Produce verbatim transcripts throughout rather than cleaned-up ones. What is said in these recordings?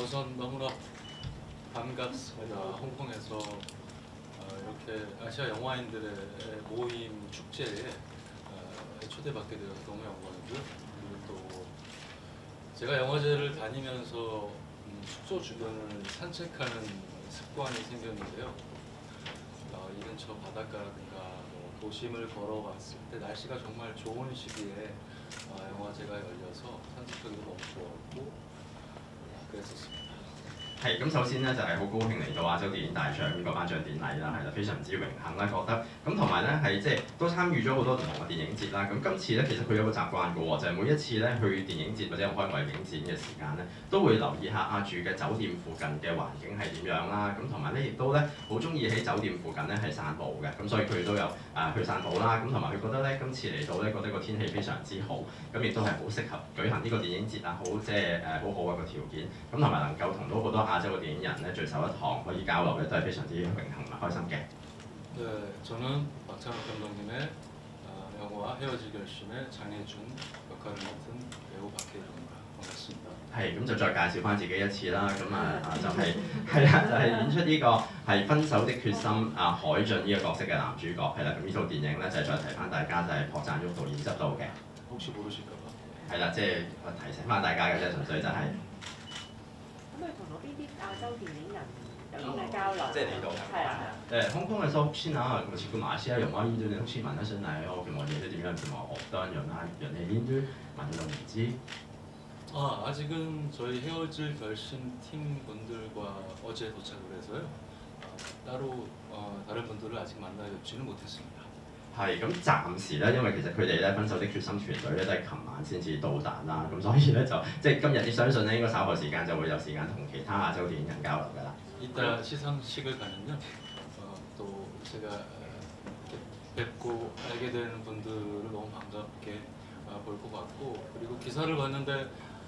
우선 너무나 반갑습니다. 홍콩에서 어, 이렇게 아시아 영화인들의 모임 축제에 어, 초대받게 되어서 너무 영광이고요. 그리고 또 제가 영화제를 다니면서 음, 숙소 주변을 산책하는 습관이 생겼는데요. 어, 이 근처 바닷가라든가 뭐 도심을 걸어갔을 때 날씨가 정말 좋은 시기에 어, 영화제가 열려서 산책하기도 너무 좋았고 그랬었습니다. 係咁，首先咧就係、是、好高興嚟到亞洲電影大獎呢個頒獎典禮啦，係啦，非常之榮幸啦，覺得咁同埋咧係即係都參與咗好多唔同嘅電影節啦。咁今次咧其實佢有個習慣嘅喎，就係、是、每一次咧去電影節或者開外影展嘅時間咧，都會留意下啊住嘅酒店附近嘅環境係點樣啦。咁同埋咧亦都咧好中意喺酒店附近咧係散步嘅，咁所以佢都有啊去散步啦。咁同埋佢覺得咧今次嚟到咧覺得個天氣非常之好，咁亦都係好適合舉行呢個電影節啊，好即係誒好好嘅個條件。咁同埋能夠同到好多亞洲嘅電影人咧聚首一堂可以交流咧，都係非常之榮幸同埋開心嘅。 네, 저는 박찬욱 감독님의 어, 영화 헤어질 결심의 장혜준 역할을 맡은 배우 박혜준입니다. 반갑습니다. 係咁就再介紹翻自己一次啦。咁啊啊就係係啦，就係、是、演出呢個係分手的決心啊海俊呢個角色嘅男主角係啦。咁呢套電影咧就係、是、再提翻大家就係朴贊郁導演執導嘅。 혹시 모르실까봐? 係啦，即係提醒翻大家嘅啫，純粹就係、是。 咁佢同到邊啲亞洲電影人有啲咩交流？ 即係嚟到係啊。 誒，홍콩에서혹시나뭐지금 아시아 영화인들은 혹시 만나셨나요? 뭐 예를 들면 뭐 어떤 연하 연예인들 만났는지? 아 아직은 저희 헤어질 결심 팀 분들과 어제 도착을 해서요. 어, 따로 어, 다른 분들을 아직 만나뵙지는 못했습니다. 係咁暫時咧，因為其實佢哋咧分手的決心團隊咧都係琴晚先至到達啦，咁所以咧就即係今日你相信咧應該稍後時間就會有時間同其他亞洲電影人交流㗎啦。 이따 시상식을 가면요, 어, 또 제가 뵙고 알게 되는 분들을 너무 반갑게 어, 볼 것 같고 그리고 기사를 봤는데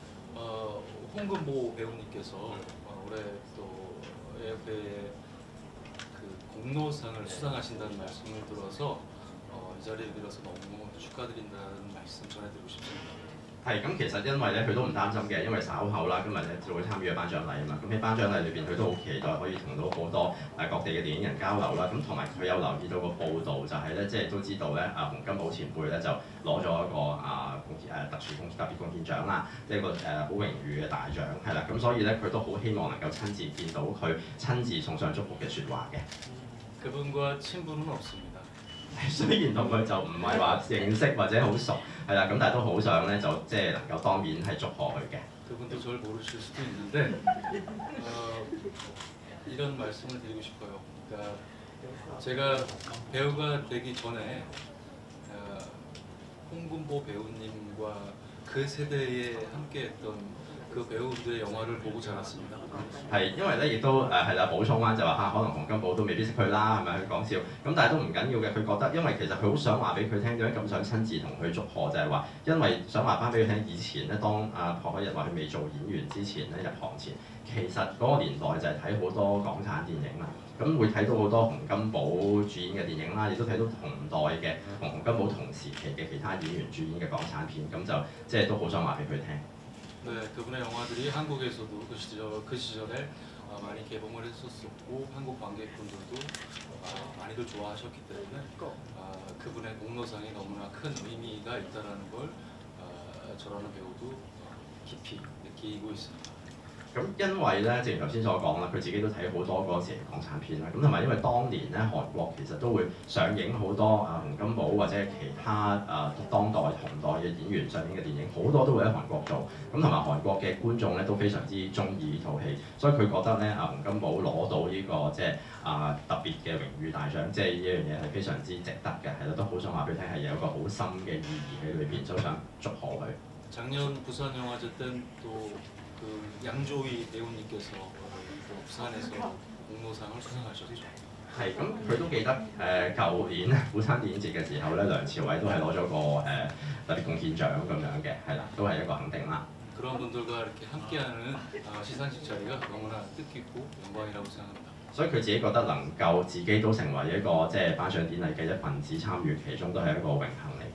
어, 홍금보 배우님께서 어, 올해 또 에프에이의 그 공로상을 수상하신다는 말씀을 들어서 어, 이 자리를 빌어서 너무 축하드린다는 말씀 전해드리고 싶습니다. 係咁，其實因為咧佢都唔擔心嘅，因為稍後啦，今日咧就會參與嘅頒獎禮啊嘛。咁喺頒獎禮裏邊，佢都好期待可以同到好多誒各地嘅電影人交流啦。咁同埋佢有留意到個報導，就係咧即係都知道咧啊洪金寶前輩咧就攞咗一個啊貢獻誒特殊貢特別貢獻獎啦，即係個誒好榮譽嘅大獎係啦。咁所以咧佢都好希望能夠親自見到佢親自送上祝福嘅説話嘅。 그분과 친분은 없습니다. 雖然同佢就唔係話認識或者好熟，係啦，咁但係都好想咧就即係能夠當面係祝賀佢嘅。 그분도 저를 모르실 수도 있는데 어, 이런 말씀을 드리고 싶어요. 그러니까 제가 배우가 되기 전에 어, 홍금보 배우님과 그 세대에 함께했던 그 배우들의 영화를 보고 자랐습니다. 係因為咧，亦都誒係啦，補充翻就話嚇，可能洪金寶都未必識佢啦，係咪？佢講笑，咁但係都唔緊要嘅。佢覺得，因為其實佢好想話俾佢聽，點解咁想親自同佢祝賀，就係、是、話，因為想話翻俾佢聽，以前咧，當阿朴海日話佢未做演員之前咧，入行前，其實嗰個年代就係睇好多港產電影啦。咁會睇到好多洪金寶主演嘅電影啦，亦都睇到同代嘅同洪金寶同時期嘅其他演員主演嘅港產片，咁就即係都好想話俾佢聽。 네, 그분의 영화들이 한국에서도 그 시절 그 시절에 어, 많이 개봉을 했었었고 한국 관객분들도 어, 많이들 좋아하셨기 때문에 어, 그분의 공로상에 너무나 큰 의미가 있다라는 걸 어, 저라는 배우도 깊이 느끼고 있습니다. 咁因為咧，正如頭先所講啦，佢自己都睇好多嗰時嘅港產片啦。咁同埋因為當年咧，韓國其實都會上映好多啊洪金寶或者係其他啊當代同代嘅演員上映嘅電影，好多都會喺韓國做。咁同埋韓國嘅觀眾咧都非常之中意呢套戲，所以佢覺得咧啊洪金寶攞到呢、這個即係啊特別嘅榮譽大獎，即係呢樣嘢係非常之值得嘅，係咯，都好想話俾你聽係有一個好深嘅意義喺裏邊，都想祝賀佢。 작년 부산 영화제 때는 또 그 양조위 배우님께서 또 부산에서 공로상을 수상하셨죠. 係咁，佢都記得誒舊、呃、年釜山電影節嘅時候咧，梁朝偉都係攞咗個誒、呃、特別貢獻獎咁樣嘅，係啦，都係一個肯定啦。 그런 분들과 이렇게 함께하는 어, 시상식 자리가 너무나 뜻깊고 영광이라고 생각합니다. 所以佢自己覺得能夠自己都成為一個即係頒獎典禮嘅一份子參與其中，都係一個榮幸嚟嘅。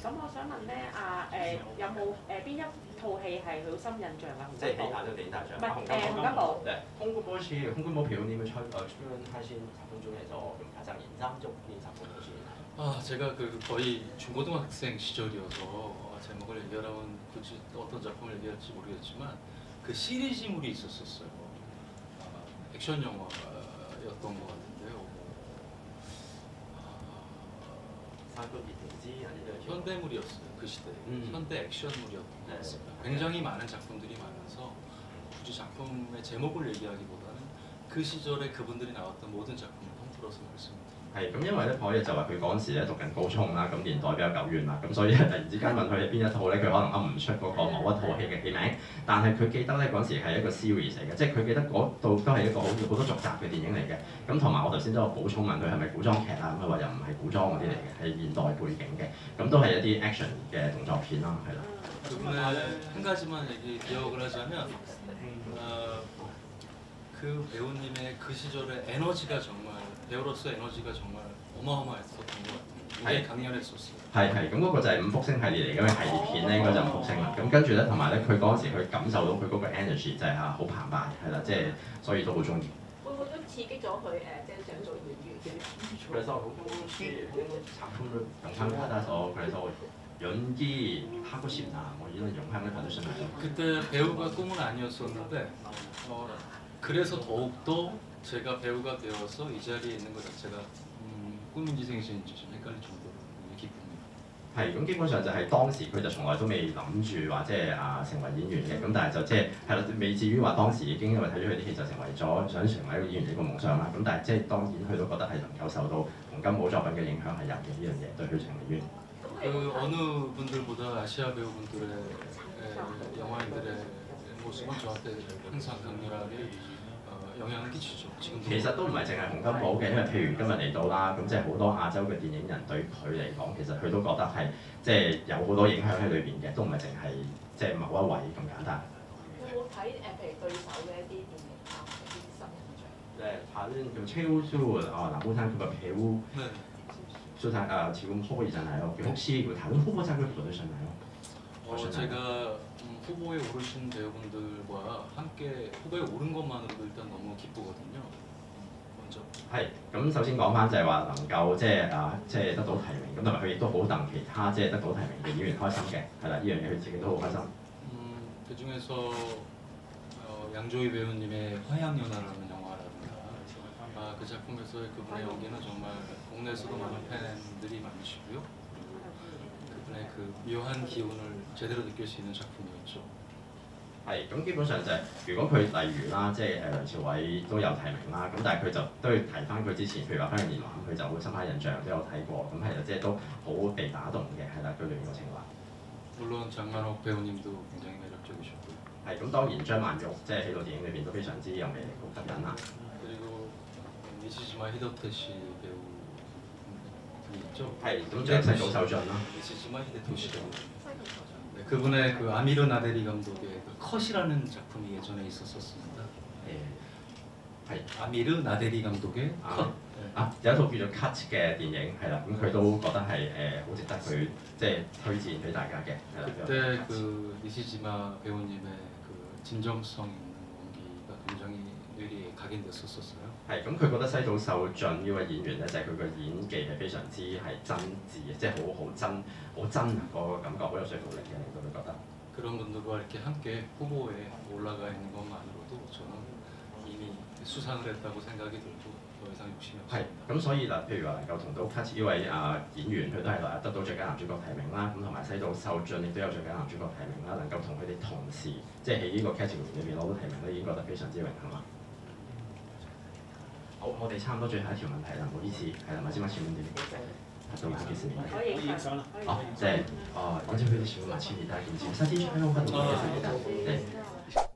咁我想問咧，啊誒有冇誒邊一套戲係好深印象啊？洪即係金寶亞洲電影大獎。 唔係誒洪金寶。 对，홍콩보시 홍콩보 배우님을 출, 어, 출연하신 작품 중에서 좀 가장 인상적인 작품 보시나요? 아, 제가 그 거의 중고등학생 시절이어서 제목을 얘기하라면 굳이 어떤 작품을 얘기할지 모르겠지만 그 시리즈물이 있었었어요. 아, 액션 영화였던 것 같은데요. 사극이든지 아니면 현대물이었어요. 그 시대. 음. 현대 액션물이었던 것 네. 같습니다. 굉장히 많은 작품들이 많아서 굳이 작품의 제목을 얘기하기보다는 그 시절에 그분들이 나왔던 모든 작품을 통틀어서 말씀드립니다. 係咁，因為咧，可以就話佢嗰陣時咧讀緊高中啦，咁年代比較久遠啦，咁所以突然之間問佢係邊一套咧，佢可能噏唔出嗰個某一套戲嘅戲名，但係佢記得咧嗰陣時係一個 series 嚟嘅，即係佢記得嗰度都係一個好好多續集嘅電影嚟嘅。咁同埋我頭先都有補充問佢係咪古裝劇啊，咁佢話又唔係古裝嗰啲嚟嘅，係現代背景嘅，咁都係一啲 action 嘅動作片啦，係啦。 그분의 한 가지만 얘기 기억을 하자면 어, 그 배우님의 그 시절의 에너지가 정말 배우로서 에너지가 정말 어마어마했었던 것 같아요. 굉장히 강렬했었어요. 係係，咁嗰個就係五福星系列嚟嘅，因為系列片咧應該就五福星啦。咁跟住咧，同埋咧，佢嗰陣時佢感受到佢嗰個 energy 就係啊好澎湃，係啦，即係所以都好中意。 會唔會都刺激咗佢誒，即係想做演員嘅？ 그래서 혹시 작품을 영향을 받아서 그래서 연기 하고 싶나 뭐 이런 영향을 받으셨나요? 그때 배우가 꿈은 아니었었는데 어, 그래서 더욱더 제가 배우가 되어서 이 자리에 있는 것 자체가 음, 꿈인지 생신인지 좀 헷갈릴 정도로 기쁩니다. 係咁，基本上就係當時佢就從來都未諗住話即係啊成為演員嘅，咁但係就即係係啦，未至於話當時已經因為睇咗佢啲戲就成為咗想成為一個演員呢個夢想啦。咁但係即係當然佢都覺得係能夠受到洪金寶作品嘅影響係有嘅呢樣嘢，對佢成為演員。 그 어느 분들보다 아시아 배우분들의 에, 영화인들의 모습은 저한테 항상 강렬하게 어, 영향을 끼치죠. 지금도 其實都唔係淨係洪金寶嘅，因為譬如今日嚟到啦，咁即係好多亞洲嘅電影人對佢嚟講，其實佢都覺得係即係有好多影響喺裏邊嘅，都唔係淨係即係某一位咁簡單。 會唔會睇誒，譬如對手嘅一啲電影啊，一啲新印象？ 네, 다른 그 최우수 어, 남우상 그 배우 네. 수상 아, 지금 후보이잖아요. 혹시 그 다른 후보작을 받으셨나요? 어, 제가 음, 후보에 오르신 배우분들과 함께 후보에 오른 것만으로도 일단 너무 기쁘거든요. 먼저. 係咁，首先講翻就係話能夠即係啊，即係得到提名，咁同埋佢亦都好戥其他即係得到提名嘅演員開心嘅，係啦，呢樣嘢佢自己都好開心。 음, 그 중에서 어, 양조위 배우님의 화양연화라는 영화라든가 아, 그 작품에서의 그분의 연기는 정말 국내에서도 많은 팬들이 많으시고요. 그분의 그 묘한 기운을 제대로 느낄 수 있는 작품이었죠. 係咁，基本上就係、如果佢例如啦，即係誒梁朝偉都有提名啦，咁但係佢就都要提翻佢之前，譬如話《花樣年華》，佢就好深刻印象都有睇過，咁係啦，即係都好被打動嘅，係啦，佢裏面個情懷。 물론 장만옥 배우님도 굉장히 매력적이셨고요. 係咁，當然張曼玉即係喺套電影裏邊都非常之有魅力，好吸引啦。 그리고 니시지마 히데토시 배우님 있죠? 係咁，仲有西島秀俊啦。 니시지마 히데토시 배우. 네, 그분의 그 아미르 나데리 감독의 그 컷이라는 작품이 예전에 있었었습니다. 誒係 아미르 나데리 감독의 아. 컷. 啊，有一套叫做《Cut》嘅電影係啦，咁佢都覺得係誒好值得佢即係推薦俾大家嘅，係啦。 그때 그 니시지마 배우님의 그 진정성 있는 연기가 굉장히 뇌리에 각인됐었었어요. 係咁，佢覺得西島秀俊呢位演員咧，就係佢個演技係非常之係真摯嘅，即係好好真好真啊，個感覺好有說服力嘅，令到佢覺得。 그런 분들과 이렇게 함께 후보에 올라가 있는 것만으로도 저는 이미 수상을 했다고 생각이 들고 더 이상 욕심이 係 없습니다. 咁，所以嗱，譬如話能夠同到 Cut 呢位啊演員，佢都係得到最佳男主角提名啦，咁同埋西島秀俊亦都有最佳男主角提名啦，能夠同佢哋同時即係喺呢個 category 裏邊攞到提名咧，已經覺得非常之榮幸啦。好，我哋差唔多最後一條問題啦，唔好意思，係啦，馬之馬前面點？到幾時？ 可以影相啦。 哦，即係哦，而且佢哋全部馬前面都係見照，三天出喺我嗰度嘅，其實。